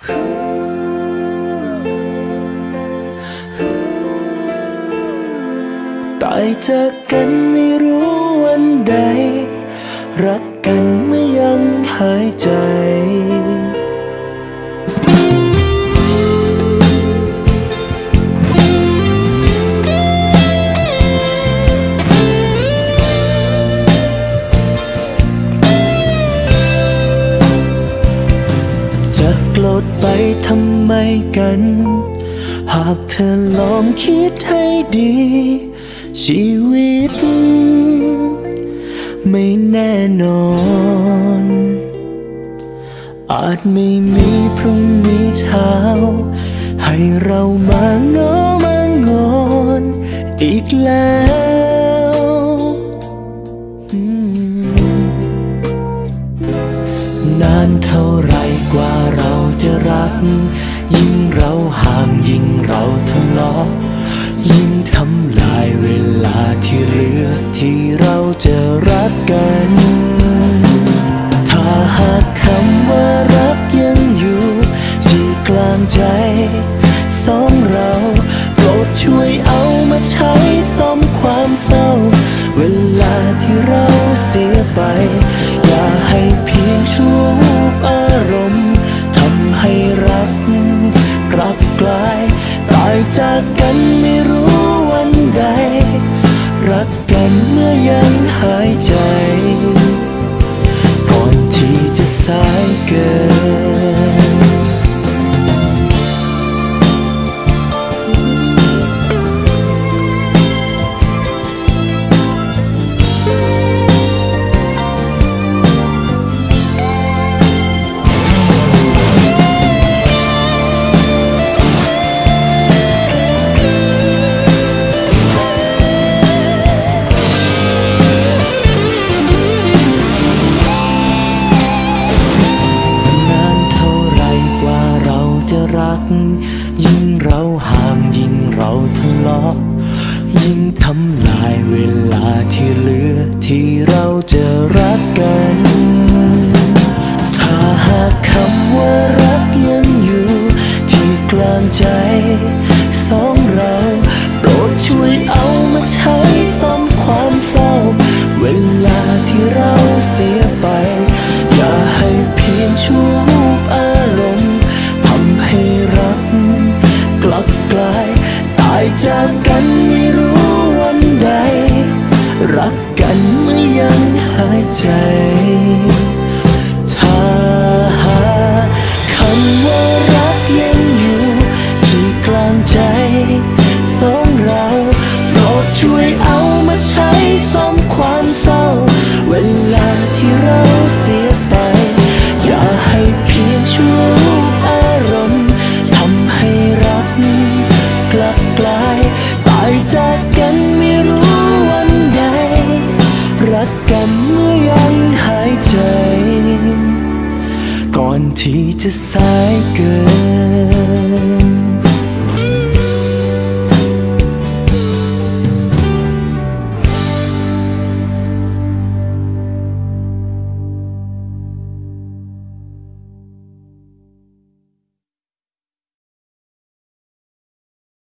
ตายจากกันไม่รู้วันใดรักกันเมื่อยังหายใจจะโกรธไปทำไมกันหากเธอลองคิดให้ดีชีวิตไม่แน่นอนอาจไม่มีพรุ่งนี้เช้าให้เรามาง้อมางอนอีกแล้วนานเท่าไรกว่าเราจะรักยิ่งเราห่างยิ่งเราทะเลาะยิ่งทำลายเวลาที่เหลือที่เราจะรักกันถ้าหากคำว่ารักยังอยู่ที่กลางใจสองเราโปรดช่วยเอามาใช้ซ่อมความเศร้าเวลาที่เราเสียไปอย่าให้เพียงชั่ววูบอารมณ์ทำให้รักกลับกลายตายจากกันไม่รู้วันใดรักกันเมื่อยังหายใจก่อนที่จะสายเกินยิ่งเราห่างยิ่งเราทะเลาะยิ่งทำลายเวลาที่เหลือที่เราจะรักกันถ้าหากคำว่ารักยังอยู่ที่กลางใจสองเราโปรดช่วยเอามาใช้ซ่อมความเศร้าเวลาที่เราเสียไปอย่าให้เพียงชั่ววูบอารมณ์ทำให้รักกลับกลายตายจากกันไม่รู้วันใดรักกันเมื่อยังหายใจถ้าหากคำว่ารักยังอยู่ที่กลางใจสองเราโปรดช่วยเอามาใช้ซ่อมความเศร้าเวลาที่เราเสียไปอย่าให้เพียงชั่ววูบอารมณ์ทำให้รักกลับกลายตายจากกันไม่รู้วันใดรักกันเมื่อยังหายใจก่อนที่จะสายเกิน